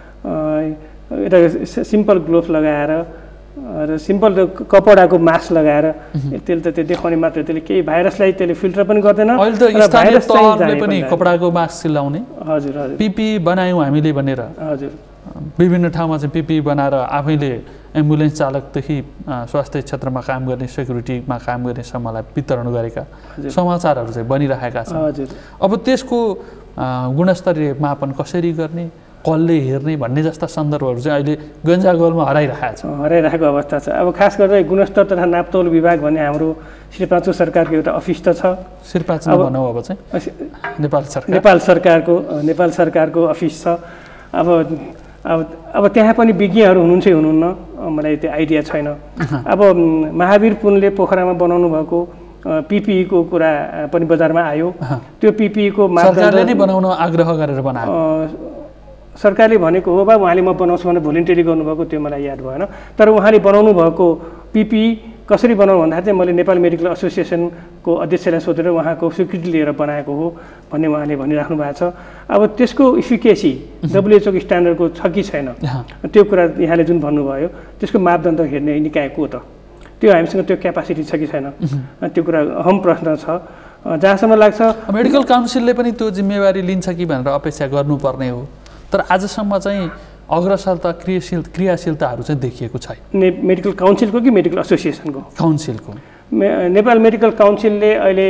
Speaker 2: एउटा सिम्पल ग्लोभ्स लगाएर र सिम्पल कपडाको मास्क लगाएर त्यसले त त्यो देखाउने मात्र त्यसले केही भाइरसलाई त्यसले फिल्टर पनि गर्दैन
Speaker 1: अहिले त स्थानीय तहले पनि कपडाको मास्क सिलाउने
Speaker 2: हजुर हजुर
Speaker 1: पिपी बनायौँ हामीले भनेर
Speaker 2: हजुर
Speaker 1: विभिन्न ठाउँमा चाहिँ पिपी बनाएर आफैले एम्बुलेन्स चालकदेखि स्वास्थ्य क्षेत्रमा काम गर्ने सेक्युरिटीमा काम गर्नेसम्मलाई वितरण गरेका समाचारहरू चाहिँ बनिरहेका छन्
Speaker 2: हजुर
Speaker 1: अब त्यसको गुणस्तरीय मापन कसरी गर्ने कसले हेर्ने भन्ने जस्ता सन्दर्भहरू चाहिँ अहिले गन्जागोलमा हराइरहेको छ
Speaker 2: हराइरहेको अवस्था छ अब खास गरेर गुणस्तर तथा नापतोल विभाग भन्ने हाम्रो श्री पाँचौँ सरकारको एउटा अफिस त छ
Speaker 1: श्री पाँच भनौँ अब चाहिँ नेपाल सरकार
Speaker 2: नेपाल सरकारको नेपाल सरकारको अफिस छ अब अब अब त्यहाँ पनि विज्ञहरू हुनुहुन्छ हुनुहुन्न मलाई त्यो आइडिया छैन अब महावीर पुनले पोखरामा बनाउनु भएको पिपिईको कुरा पनि बजारमा आयो। त्यो पिपिईको
Speaker 1: सरकारले नै बनाउन आग्रह गरेर बनायो।
Speaker 2: सरकारले भनेको हो बा उहाँले म बनाउँछु भनेर भोलिन्टियरली गर्नुभएको त्यो मलाई याद भएन। तर उहाँले बनाउनु भएको पिपिई कसरी बनाउनु भन्दाखेरि चाहिँ मैले नेपाल मेडिकल एसोसिएसनको अध्यक्षलाई सोधेर उहाँको स्वीकृति लिएर बनाएको हो भन्ने उहाँले भनिराख्नु भएको छ। अब त्यसको इफिकेसी डब्लुएचओको स्ट्यान्डर्डको छ कि छैन त्यो कुरा यहाँले जुन भन्नुभयो त्यसको मापदण्ड हेर्ने निकाय को त, त्यो हामीसँग त्यो क्यापासिटी छ कि छैन त्यो कुरा अहम प्रश्न छ। जहाँसम्म लाग्छ
Speaker 1: मेडिकल काउन्सिलले पनि त्यो जिम्मेवारी लिन्छ कि भनेर अपेक्षा गर्नुपर्ने हो, तर आजसम्म चाहिँ अग्रसरता क्रियाशील क्रियाशीलताहरू चाहिँ देखिएको छैन।
Speaker 2: ने मेडिकल काउन्सिलको कि मेडिकल एसोसिएसनको?
Speaker 1: काउन्सिलको।
Speaker 2: मे नेपाल मेडिकल काउन्सिलले अहिले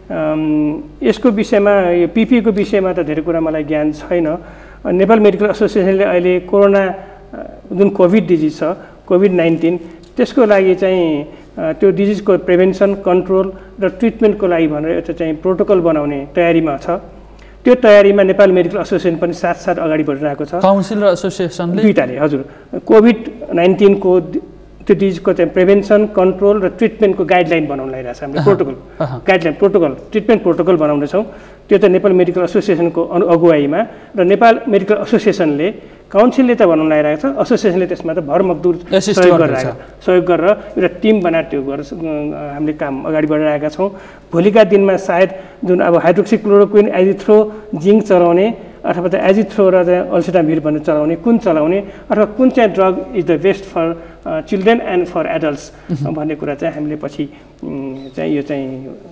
Speaker 2: यसको विषयमा यो पिपिईको विषयमा त धेरै कुरा मलाई ज्ञान छैन। नेपाल मेडिकल एसोसिएसनले अहिले कोरोना जुन कोभिड डिजिज छ कोभिड नाइन्टिन त्यसको लागि चाहिँ त्यो डिजिजको प्रिभेन्सन कन्ट्रोल र ट्रिटमेन्टको लागि भनेर एउटा चाहिँ प्रोटोकल बनाउने तयारीमा छ। त्यो तयारीमा नेपाल मेडिकल एसोसिएसन पनि साथ साथ अगाडि बढिरहेको छ।
Speaker 1: काउन्सिल र एसोसिएसनले
Speaker 2: दुईटाले हजुर कोभिड नाइन्टिनको त्यो डिजिजको चाहिँ प्रिभेन्सन कन्ट्रोल र ट्रिटमेन्टको गाइडलाइन बनाउन लागिरहेको छ। हामीले protocol guideline protocol treatment protocol बनाउँदैछौँ। त्यो त नेपाल मेडिकल एसोसिएसनको अगुवाईमा र नेपाल मेडिकल एसोसिएसनले काउन्सिलले त बनाउन लागिरहेको छ, एसोसिएसनले त्यसमा त भरमग्दुर सहयोग गरिरहेको सहयोग गरेर एउटा टिम बनाएर त्यो गरेर हामीले काम अगाडि बढाइरहेका छौँ। भोलिका दिनमा सायद जुन अब हाइड्रोक्सिक्लोरोक्विन एजिथ्रो जिङ्क चलाउने अथवा त एजिथ्रो र चाहिँ अल्सिटामिर भन्ने चलाउने कुन चलाउने अथवा कुन चाहिँ drug is the best for children and for adults भन्ने कुरा चाहिँ हामीले पछि चाहिँ यो चाहिँ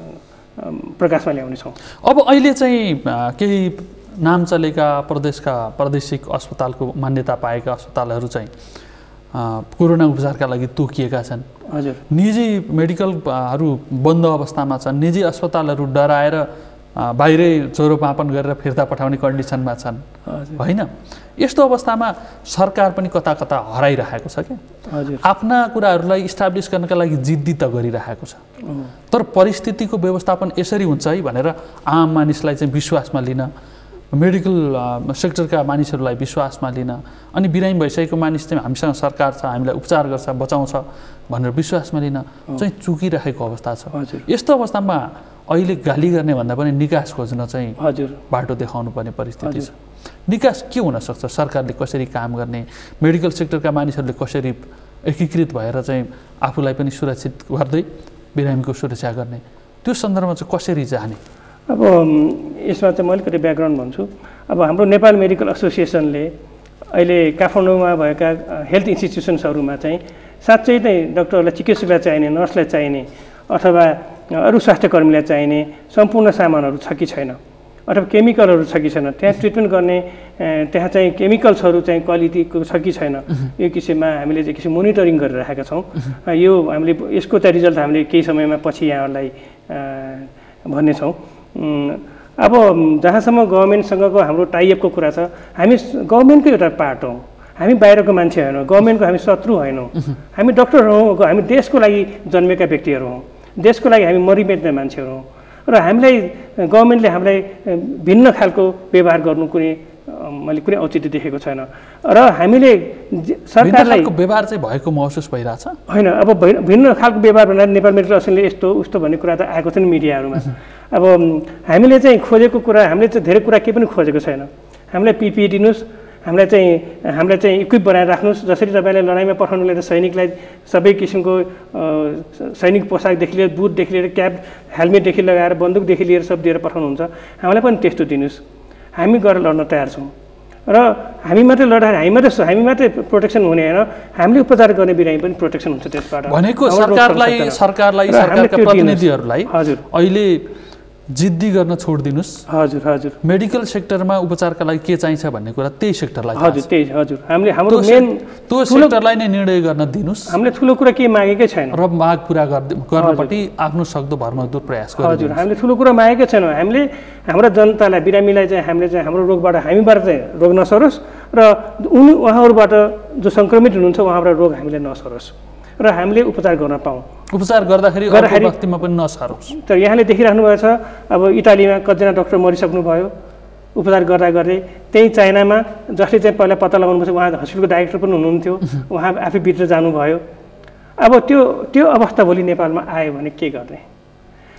Speaker 2: प्रकाशमा ल्याउनेछौँ।
Speaker 1: अब अहिले चाहिँ केही नाम चलेका प्रदेशका प्रादेशिक अस्पतालको मान्यता पाएका अस्पतालहरू चाहिँ कोरोना उपचारका लागि तोकिएका छन्।
Speaker 2: हजुर
Speaker 1: निजी मेडिकलहरू बन्द अवस्थामा छन्, निजी अस्पतालहरू डराएर बाहिरै ज्वरोमापन गरेर फिर्ता पठाउने कन्डिसनमा छन् होइन। यस्तो अवस्थामा सरकार पनि कता कता हराइरहेको छ क्या।
Speaker 2: हजुर
Speaker 1: आफ्ना कुराहरूलाई इस्टाब्लिस गर्नका लागि जिद्दी त गरिरहेको छ, तर परिस्थितिको व्यवस्थापन यसरी हुन्छ है भनेर आम मानिसलाई चाहिँ विश्वासमा लिन, मेडिकल सेक्टरका मानिसहरूलाई विश्वासमा लिन अनि बिरामी भइसकेको मानिस चाहिँ हामीसँग सरकार छ हामीलाई उपचार गर्छ बचाउँछ भनेर विश्वासमा लिन चाहिँ चुकिरहेको अवस्था छ। यस्तो अवस्थामा अहिले गाली गर्ने भन्दा पनि निकास खोज्न चाहिँ
Speaker 2: हजुर
Speaker 1: बाटो देखाउनु पर्ने परिस्थिति छ। निकास के हुनसक्छ? सरकारले कसरी काम गर्ने, मेडिकल सेक्टरका मानिसहरूले कसरी एकीकृत भएर चाहिँ आफूलाई पनि सुरक्षित गर्दै बिरामीको सुरक्षा गर्ने, त्यो सन्दर्भमा चाहिँ कसरी जाने?
Speaker 2: अब यसमा चाहिँ म अलिकति ब्याकग्राउन्ड भन्छु। अब हाम्रो नेपाल मेडिकल एसोसिएसनले अहिले काठमाडौँमा भएका हेल्थ इन्स्टिट्युसन्सहरूमा चाहिँ साँच्चै नै डक्टरलाई चिकित्सकलाई चाहिने, नर्सलाई चाहिने अथवा अरू स्वास्थ्यकर्मीलाई चाहिने सम्पूर्ण सामानहरू छ कि छैन अथवा केमिकलहरू छ कि छैन, त्यहाँ ट्रिटमेन्ट गर्ने त्यहाँ चाहिँ केमिकल्सहरू चाहिँ क्वालिटीको छ कि छैन, यो किसिममा हामीले चाहिँ किसिम मोनिटरिङ गरिरहेका छौँ। यो हामीले यसको चाहिँ रिजल्ट हामीले केही समयमा पछि यहाँहरूलाई भन्नेछौँ। अब जहाँसम्म गभर्मेन्टसँगको हाम्रो टाइअपको कुरा छ, हामी गभर्मेन्टको एउटा पार्ट हौँ, हामी बाहिरको मान्छे होइनौँ, गभर्मेन्टको हामी शत्रु होइनौँ, हामी डक्टर हौँ, हामी देशको लागि जन्मेका व्यक्तिहरू हौँ, देशको लागि हामी मरिमेट्ने मान्छेहरू हौँ र हामीलाई गभर्मेन्टले हामीलाई भिन्न खालको व्यवहार गर्नु कुनै मैले कुनै औचित्य देखेको छैन र हामीले सरकारलाई
Speaker 1: व्यवहार चाहिँ भएको महसुस भइरहेछ
Speaker 2: होइन। अब भिन्न खालको व्यवहार भनेर नेपाल मेडिकल एसोसिएसनले यस्तो उस्तो भन्ने कुरा त आएको छ नि मिडियाहरूमा। अब हामीले चाहिँ खोजेको कुरा हामीले चाहिँ धेरै कुरा केही पनि खोजेको छैन। हामीलाई पिपिई दिनुहोस्, हामीलाई चाहिँ हामीलाई चाहिँ इक्विप बनाएर राख्नुहोस्, जसरी तपाईँले लडाइँमा पठाउनु लिएर सैनिकलाई सबै किसिमको सैनिक पोसाकदेखि लिएर बुटदेखि लिएर क्याप हेलमेटदेखि लगाएर बन्दुकदेखि लिएर सब दिएर पठाउनुहुन्छ, हामीलाई पनि त्यस्तो दिनुहोस्, हामी गएर लड्न तयार छौँ र हामी मात्रै लड्दाखेरि हामी मात्रै हामी मात्रै प्रोटेक्सन हुने होइन, हामीले उपचार गर्ने बिरामी पनि प्रोटेक्सन हुन्छ त्यसबाट
Speaker 1: भनेको। सरकारलाई सरकारलाई सरकारका प्रतिनिधिहरूलाई
Speaker 2: हजुर
Speaker 1: अहिले जिद्दी गर्न छोडिदिनुहोस्।
Speaker 2: हजुर हजुर
Speaker 1: मेडिकल सेक्टरमा उपचारका लागि के चाहिन्छ भन्ने कुरा त्यही सेक्टरलाई
Speaker 2: हजुर त्यही हजुर हामीले हाम्रो मेन
Speaker 1: त्यो सेक्टरलाई नै निर्णय गर्न दिनुहोस्।
Speaker 2: हामीले ठुलो कुरा केही मागेकै छैन
Speaker 1: र माग पुरा गर्नपट्टि आफ्नो सक्दो भरमग्दुर प्रयास गर्नु।
Speaker 2: हजुर हामीले ठुलो कुरा मागेकै छैनौँ। हामीले हाम्रो जनतालाई बिरामीलाई चाहिँ हामीले चाहिँ हाम्रो रोगबाट हामीबाट चाहिँ रोग नसरोस् र उनी उहाँहरूबाट जो सङ्क्रमित हुनुहुन्छ उहाँबाट रोग हामीले नसरोस् र हामीले उपचार गर्न पाऊँ,
Speaker 1: उपचार गर्दाखेरि गर्दाखेरि व्यक्तिमा पनि नसरोस्।
Speaker 2: तर यहाँले देखिराख्नु भएको छ अब इटालीमा कतिजना डक्टर मरिसक्नुभयो उपचार गर्दा गर्दै, त्यही चाइनामा जसले चाहिँ पहिला पत्ता लगाउनुपर्छ उहाँ हस्पिटलको डाइरेक्टर पनि हुनुहुन्थ्यो, उहाँ आफै भित्र जानुभयो। अब त्यो त्यो अवस्था भोलि नेपालमा आयो भने के गर्ने?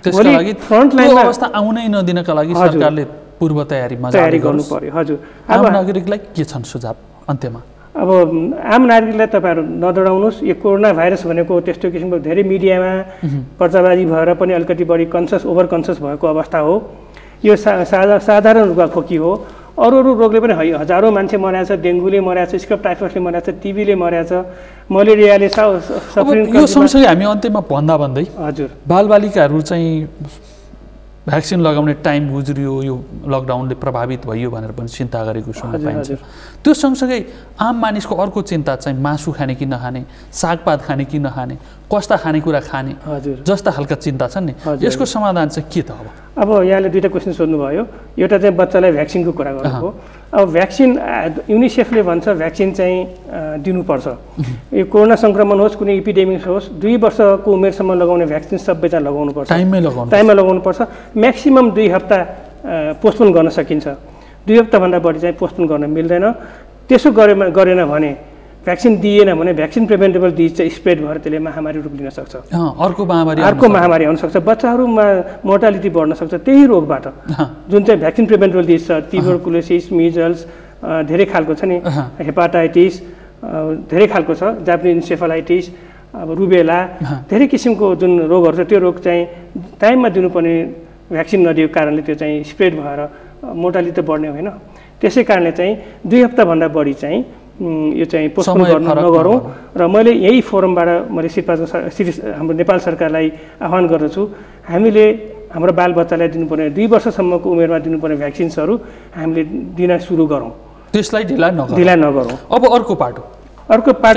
Speaker 1: त्यसका लागि
Speaker 2: फ्रन्ट लाइनमा
Speaker 1: अवस्था आउनै नदिनका लागि सरकारले पूर्व तयारीमा
Speaker 2: तयारी गर्नु पर्यो। हजुर,
Speaker 1: आम नागरिकलाई के छन् सुझाव अन्त्यमा?
Speaker 2: अब आम नागरिकलाई तपाईँहरू नडराउनुहोस्। यो कोरोना भाइरस भनेको त्यस्तो किसिमको धेरै मिडियामा पर्चाबाजी भएर पनि अलिकति बढी कन्सियस ओभर कन्सियस भएको अवस्था हो। यो सा साधा साधारण रुगाखोकी हो। अरू अरू रोगले पनि है हजारौँ मान्छे मरेको छ, डेङ्गुले मरेको छ, स्कब टाइफसले मरेको छ, टिबीले मरेको छ, मलेरियाले सफरिङ।
Speaker 1: यो सँगसँगै हामी अन्त्यमा भन्दा भन्दै
Speaker 2: हजुर
Speaker 1: बालबालिकाहरू चाहिँ भ्याक्सिन लगाउने टाइम गुज्रियो, यो लकडाउनले प्रभावित भयो भनेर पनि चिन्ता गरेको सुन्न पाइन्छ। त्यो सँगसँगै आम मानिसको अर्को चिन्ता चाहिँ मासु खाने कि नखाने, सागपात खाने कि नखाने, कस्ता खानेकुरा खाने जस्ता खालका चिन्ता छन् नि। यसको समाधान चाहिँ के त अब?
Speaker 2: अब यहाँले दुईवटा क्वेसन सोध्नुभयो। एउटा चाहिँ बच्चालाई भ्याक्सिनको कुरा गर्नुभयो। अब भ्याक्सिन युनिसेफले भन्छ भ्याक्सिन चाहिँ दिनुपर्छ। यो कोरोना सङ्क्रमण होस्, कुनै इपिडेमिक्स होस्, दुई वर्षको उमेरसम्म लगाउने भ्याक्सिन सबैजना लगाउनुपर्छ,
Speaker 1: टाइममै लगाउनु
Speaker 2: टाइममा लगाउनुपर्छ। म्याक्सिमम् दुई हप्ता पोस्टपोन गर्न सकिन्छ, दुई हप्ताभन्दा बढी चाहिँ पोस्टपोन गर्न मिल्दैन। त्यसो गरेमा गरेन भने भ्याक्सिन दिएन भने भ्याक्सिन प्रिभेन्टेबल डिजिज चाहिँ स्प्रेड भएर त्यसले महामारी रूप लिन सक्छ,
Speaker 1: अर्को महामारी
Speaker 2: अर्को महामारी आउन सक्छ। बच्चाहरूमा मोर्टालिटी बढ्न सक्छ त्यही रोगबाट, जुन चाहिँ भ्याक्सिन प्रिभेन्टेबल डिजिज छ। ट्युबरकुलोसिस, मिजल्स, धेरै खालको छ नि, हेपाटाइटिस धेरै खालको छ, जापानिज इन्सेफेलाइटिस, अब रुबेला, धेरै किसिमको जुन रोगहरू छ त्यो रोग चाहिँ टाइममा दिनुपर्ने भ्याक्सिन नदिएको कारणले त्यो चाहिँ स्प्रेड भएर मोर्टालिटी बढ्ने होइन। त्यसै कारणले चाहिँ दुई हप्ताभन्दा बढी चाहिँ यो चाहिँ पोस्टपोन गर्न नगरौँ। र मैले यही फोरमबाट मैले सिपाको हाम्रो नेपाल सरकारलाई आह्वान गर्दछु, हामीले हाम्रो बालबच्चालाई दिनुपर्ने दुई वर्षसम्मको उमेरमा दिनुपर्ने भ्याक्सिन्सहरू हामीले दिन सुरु गरौँ,
Speaker 1: त्यसलाई ढिला नगरौँ
Speaker 2: ढिला नगरौँ।
Speaker 1: अब अर्को पाटो
Speaker 2: अर्को पार्ट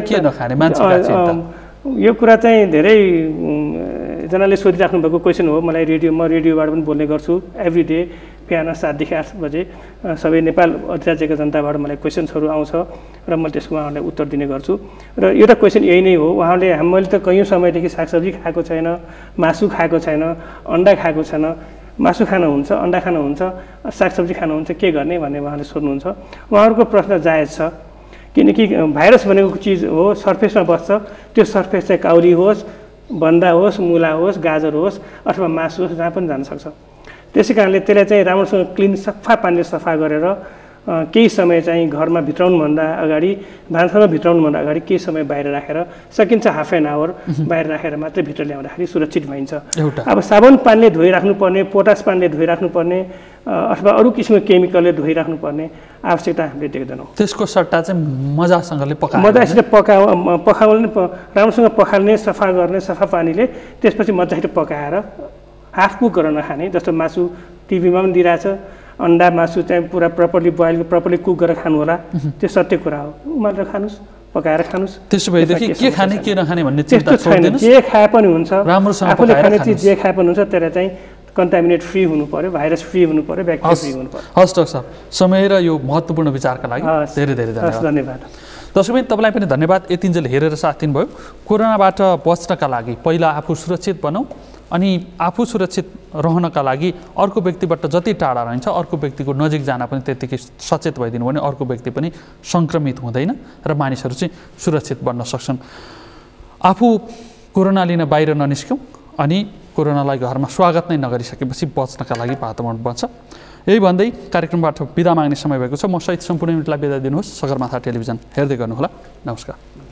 Speaker 1: चाहिँ
Speaker 2: यो कुरा चाहिँ धेरैजनाले सोधिराख्नु भएको क्वेसन हो। मलाई रेडियो म रेडियोबाट पनि बोल्ने गर्छु एभ्री डे बिहान सातदेखि आठ बजे सबै नेपाल अधिराज्यका जनताबाट मलाई क्वेसन्सहरू आउँछ र मैले त्यसको उहाँहरूलाई उत्तर दिने गर्छु। र एउटा क्वेसन यही नै हो, उहाँले मैले त कैयौँ समयदेखि सागसब्जी खाएको छैन, मासु खाएको छैन, अन्डा खाएको छैन, मासु खानुहुन्छ, अन्डा खानुहुन्छ, सागसब्जी खानुहुन्छ, के गर्ने भन्ने उहाँले सोध्नुहुन्छ। उहाँहरूको प्रश्न जायज छ, किनकि भाइरस भनेको चिज हो, सर्फेसमा बस्छ। त्यो सर्फेस चाहिँ काउली होस्, बन्दा होस्, मुला होस्, गाजर होस् अथवा मासु होस्, जहाँ पनि जान सक्छ। त्यसै कारणले त्यसलाई चाहिँ राम्रोसँग क्लिन सफा पानीले सफा गरेर केही समय चाहिँ घरमा भित्राउनुभन्दा अगाडि, भान्सामा भित्राउनुभन्दा अगाडि केही समय बाहिर राखेर, सकिन्छ हाफ एन आवर बाहिर राखेर मात्रै भित्र ल्याउँदाखेरि सुरक्षित भइन्छ। अब साबुन पानीले धोइराख्नुपर्ने, पोटास पानीले धोइराख्नुपर्ने अथवा अरू किसिमको केमिकलले धोइराख्नुपर्ने आवश्यकता हामीले देख्दैनौँ।
Speaker 1: त्यसको सट्टा चाहिँ मजासँगले पका
Speaker 2: मजासित पका पकाउने राम्रोसँग पखाल्ने, सफा गर्ने सफा पानीले, त्यसपछि मजासित पकाएर हाफ कुक गरेर नखाने। जस्तो मासु टिभीमा पनि दिइरहेछ, अन्डा मासु चाहिँ पुरा प्रपरली बोइल प्रपरली कुक गरेर खानु होला, त्यो सत्य कुरा हो। उमालेर खानुहोस्, पकाएर खानुहोस्।
Speaker 1: त्यसो भएदेखि के खाने के नखाने भन्ने
Speaker 2: चिन्ता छैन, जे खाए पनि हुन्छ, आफूले खाने चिज जे खाए पनि हुन्छ, त्यसलाई चाहिँ कन्टामिनेट फ्री हुनु पर्यो, भाइरस फ्री हुनु पर्यो, ब्याक्टेरिया फ्री हुनु पर्यो।
Speaker 1: हस् डाक्टर साहब, समय र यो महत्त्वपूर्ण विचारका लागि धेरै धेरै धन्यवाद।
Speaker 2: धन्यवाद
Speaker 1: दर्शकबिन, तपाईँलाई पनि धन्यवाद यतिन्जेल हेरेर साथ दिनुभयो। कोरोनाबाट बच्नका लागि पहिला आफू सुरक्षित बनाऊ, अनि आफू सुरक्षित रहनका लागि अर्को व्यक्तिबाट जति टाढा रहन्छ अर्को व्यक्तिको नजिक जान पनि त्यत्तिकै सचेत भइदिनु भने अर्को व्यक्ति पनि सङ्क्रमित हुँदैन र मानिसहरू चाहिँ सुरक्षित बन्न सक्छन्। आफू कोरोना लिन बाहिर ननिस्क्यौँ, अनि कोरोनालाई घरमा स्वागत नै नगरिसकेपछि बच्नका लागि वातावरण बन्छ। यही भन्दै कार्यक्रमबाट बिदा माग्ने समय भएको छ। म सहित सम्पूर्ण युनिटलाई बिदा दिनुहोस्। सगरमाथा टेलिभिजन हेर्दै गर्नुहोला। नमस्कार।